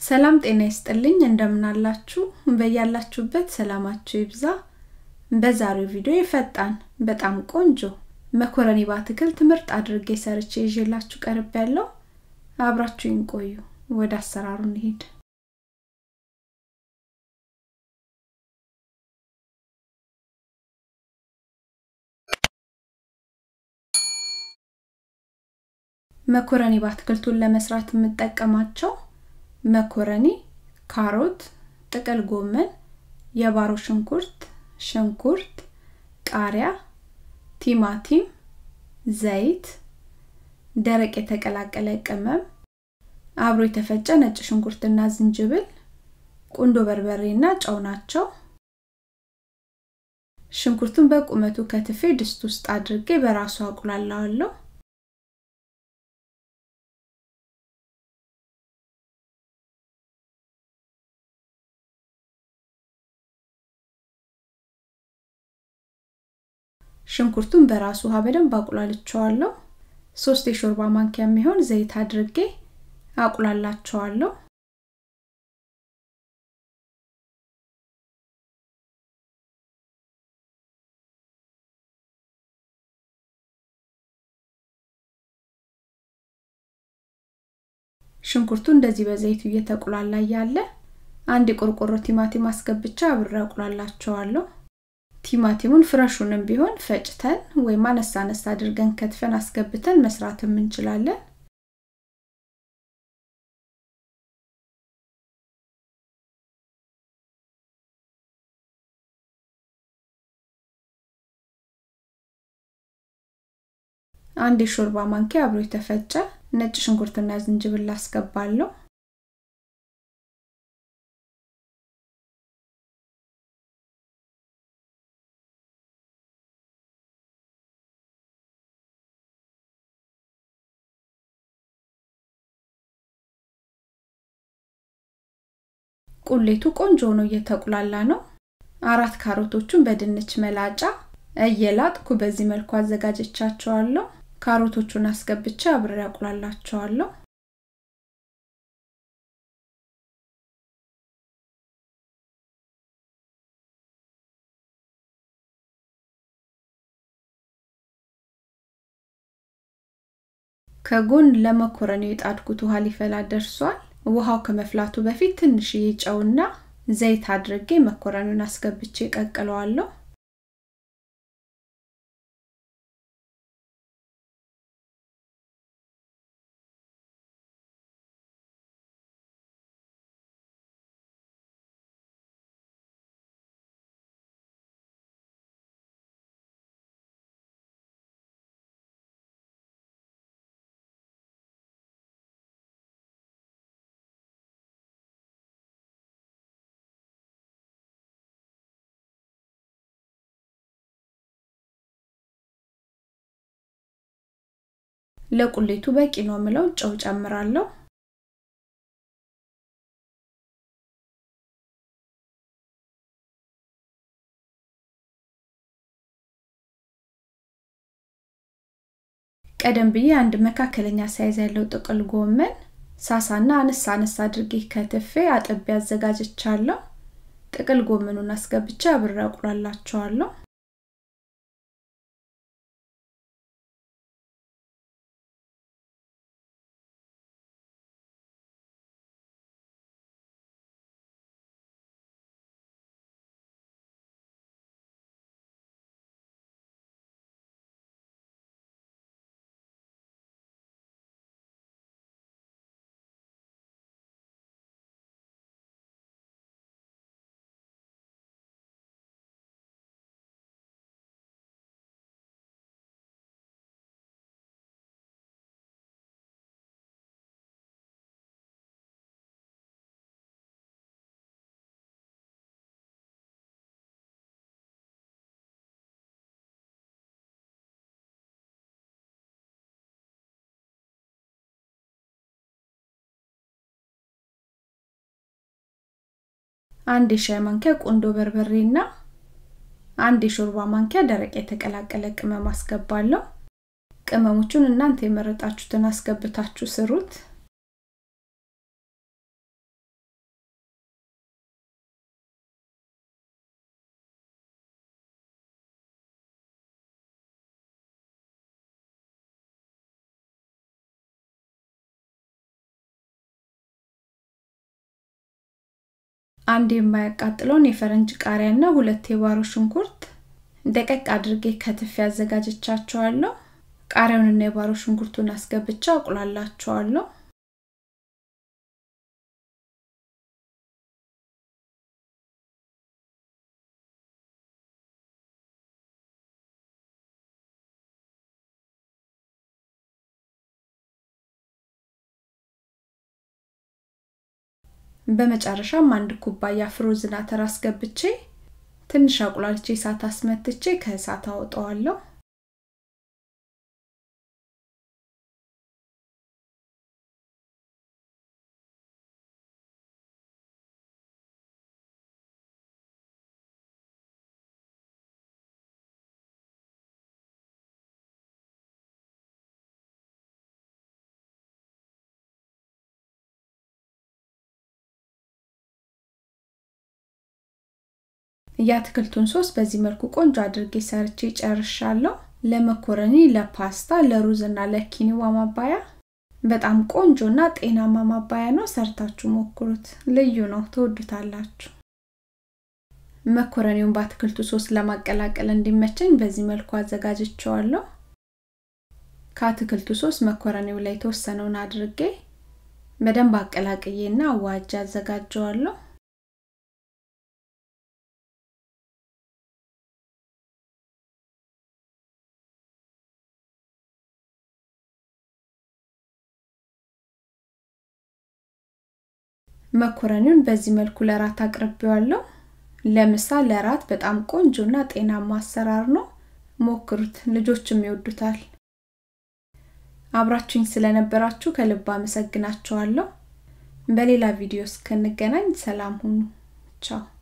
ሰላም ጤና ይስጥልኝ እንደምን አላችሁ በያላችሁበት ሰላማችሁ ይብዛ በዛሬው ቪዲዮ ይፈጣን በጣም ቆንጆ መኮረኒ በአትክልት ምርጥ አድርጌ ሰርቼ ይዤላችሁ ቀርቤያለሁ አብራችሁኝ ቆዩ ወደ አሰራሩ እንሂድ መኮረኒ በአትክልቱን ለመስራት የምጠቀማቸው መኮረኒ ካሮት ጥቅል ጎመን የባሮ ሽንኩርት ቃሪያ ቲማቲም ዘይት ደረቅ የተቀላቀለ ቅመም አብሮ የተፈጨ ነጭ ሽንኩርትና ዝንጅብል ቁንዶ በርበሬና ጨው ናቸው ሽንኩርቱን በቁመቱ ከትፌ ድስት ውስጥ አድርጌ በራሱ አቁላላዋለሁ ሽንኩርቱን በራሱ ውሃ በደንብ አቁላልቻለሁ 3 የሾርባ ማንኪያ የሚሆን ዘይት አድርጌ አቁላላቸዋለሁ ሽንኩርቱ እንደዚህ በዘይቱ እየተቁላላ ያለ አንድ ቆርቆሮ ቲማቲም አስገብቻ አብሬ አቁላላቸዋለሁ ቲማቲሙን ፍራሹንም ቢሆን ፈጭተን ወይ ማነሳነስ አድርገን ከትፈን አስገብተን መስራትም እንችላለን አንድ የሾርባ ማንኪያ አብሮ የተፈጨ ነጭ ሽንኩርትና ዝንጅብል አስገባለሁ ቁሌቱ ቆንጆ ነው እየተቁላላ ነው 4 ካሮቶችን በድንች መላጫ እየላጥኩ በዚህ መልኩ አዘጋጅቻቸዋለሁ ካሮቶቹን አስገብቼ አብሬ አቁላላቸዋለሁ ከጎን ለመኮረኒው የጣድኩት ውሃ ሊፈላ ደርሷል ውሃው ከመፍላቱ በፊት ትንሽ ጨውና ዘይት አድርጌ መኮረኒውን አስገብቼ ቀቅለዋለሁ ለቁሌቱ በቂ ነው ምለው ጨው ጨምራለሁ ቀደም ብዬ አንድ መካከለኛ ሳይዝ ያለው ጥቅል ጎመን ሳሳና አነሳ አድርጌ ከትፌ አጥቤ አዘጋጅቻለሁ ጥቅል ጎመኑን አስገብቼ አብሬ አቁላላቸዋለሁ አንድ ሻይ ማንኪያ ቁንዶ በርበሬና አንድ የሾርባ ማንኪያ ደረቅ የተቀላቀለ ቅመም አስገባለሁ ቅመሞቹን እናንተ የመረጣችሁትን አስገብታችሁ ስሩት አንድ የማያቃጥለውን የፈረንጅ ቃሪያና 2 የባሮ ሽንኩርት ደቀቅ አድርጌ ከትፍ ያዘጋጅቻቸዋለሁ። ቃሪያውንና የባሮ ሽንኩርቱን አስገብቼ አቁላላቸዋለሁ። በመጨረሻም 1 ኩባያ ፍሮዝን አተር አስገብቼ ትንሽ አቁላልቼ እሳት አስመትቼ ከእሳት አወጣዋለሁ። ያትክልቱን ሶስ በዚህ መልኩ ቆንጆ አድርጌ ሰርቼ ጨርሻለሁ። ለመኮረኒ፣ ለፓስታ፣ ለሩዝና ለኪኒዋ ማባያ በጣም ቆንጆና ጤናማ ማባያ ነው። ሰርታችሁ ሞክሩት። ልዩ ነው፣ ትወዱታላችሁ። መኮረኒውን በአትክልቱ ሶስ ለማቀላቀል እንዲመቸኝ በዚህ መልኩ አዘጋጅቼዋለሁ። ከአትክልቱ ሶስ መኮረኒው ላይ ተወሰነውን አድርጌ በደንብ አቀላቅዬና አዋጅ አዘጋጀዋለሁ። መኮረኒውን በዚህ መልኩ ለራት አቅርቤዋለሁ። ለምሳ ለራት በጣም ቆንጆና ጤናማ አሰራር ነው። ሞክሩት፣ ልጆችም ይወዱታል። አብራችሁኝ ስለነበራችሁ ከልብ አመሰግናችኋለሁ። በሌላ ቪዲዮ እስክንገናኝ ሰላም ሁኑ። ቻው።